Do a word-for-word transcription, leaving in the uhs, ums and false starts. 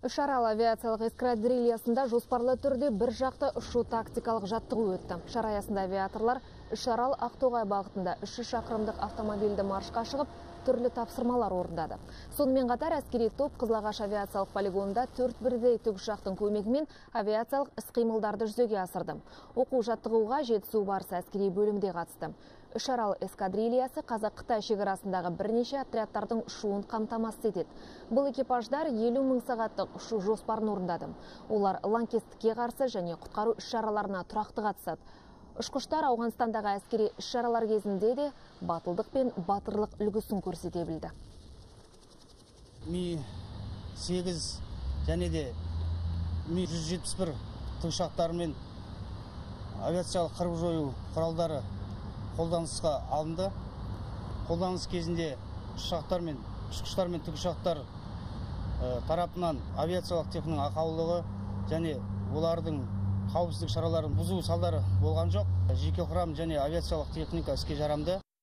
Үшарал авиациялық эскадрильясында жоспарлы түрде бір жақты ұшу тактикалық жаттығу өтті. Шара аясында авиаторлар Үшарал Ақтоғай бағытында үш жүз шақырымдық автомобильді маршқа шығып, түрлі тапсырмалар орындады. Сонымен қатар әскери топ Қызылағаш авиациялық полигонында төрт бірдей тікұшақтың көмегімен авиациялық іс-қимылдарды жүзеге асырды. Оқу жаттығуға Жетісу барысы әскери бөлімде қатысты. Үшарал эскадрильясы Қазақ-Қытай шекарасындағы бірнеше отрядтардың ұшуын қамтамасыз етеді. Бұл экипаждар елу мың сағаттық ұшу жоспарын орындады. Олар лаңкестікке қарсы және құтқару іс-шараларына тұрақты қатысады. Ұшқыштар Ауғанстандағы әскери іс-шаралар кезінде де батылдық пен батырлық үлгісін көрсете білді. Ми сегіз және де Ми жүз жетпіс бір тікұшақтарымен авиациялық қырып жою құралдары қолданысқа алынды. Қолданыс кезінде ұшақтар мен ұшқыштар мен тікұшақтар тарапынан авиациялық техниканың ақаулығы және олардың қауіпсіздік шараларын бұзу салдары болған жоқ. Жеке құрам және авиациялық техника іске жарамды.